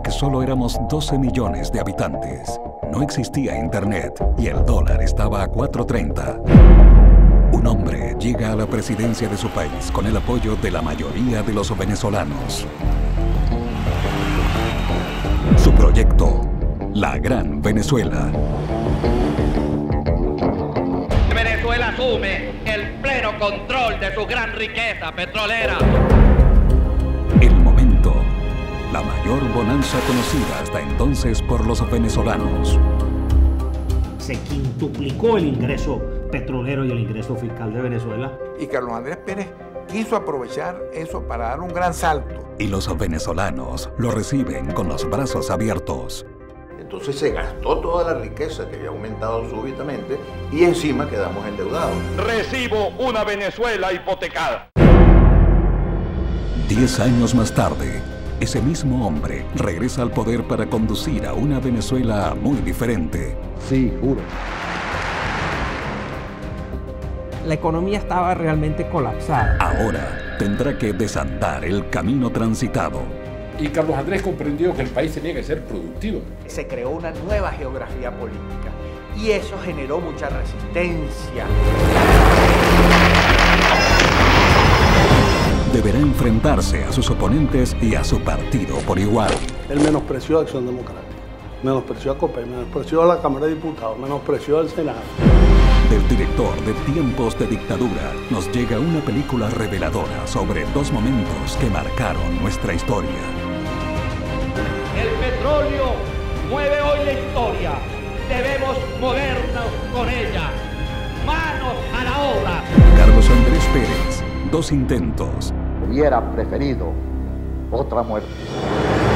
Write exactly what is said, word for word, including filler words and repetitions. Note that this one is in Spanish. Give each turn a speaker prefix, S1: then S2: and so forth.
S1: que solo éramos doce millones de habitantes. No existía internet y el dólar estaba a cuatro treinta. Un hombre llega a la presidencia de su país con el apoyo de la mayoría de los venezolanos. Su proyecto, la Gran Venezuela.
S2: Venezuela asume el pleno control de su gran riqueza petrolera.
S1: El momento, la mayor bonanza conocida hasta entonces por los venezolanos.
S3: Se quintuplicó el ingreso petrolero y el ingreso fiscal de Venezuela.
S4: Y Carlos Andrés Pérez quiso aprovechar eso para dar un gran salto.
S1: Y los venezolanos lo reciben con los brazos abiertos.
S5: Entonces se gastó toda la riqueza que había aumentado súbitamente y encima quedamos endeudados.
S2: Recibo una Venezuela hipotecada.
S1: Diez años más tarde, ese mismo hombre regresa al poder para conducir a una Venezuela muy diferente.
S6: Sí, juro.
S7: La economía estaba realmente colapsada.
S1: Ahora tendrá que desandar el camino transitado.
S6: Y Carlos Andrés comprendió que el país tenía que ser productivo.
S8: Se creó una nueva geografía política y eso generó mucha resistencia.
S1: Deberá enfrentarse a sus oponentes y a su partido por igual.
S9: Él menospreció a Acción Democrática, menospreció a COPEI, menospreció a la Cámara de Diputados, menospreció al Senado.
S1: Del director de Tiempos de Dictadura nos llega una película reveladora sobre dos momentos que marcaron nuestra historia.
S2: El petróleo mueve hoy la historia. Debemos movernos con ella. Manos a la obra.
S1: Carlos Andrés Pérez, dos intentos.
S10: Hubiera preferido otra muerte.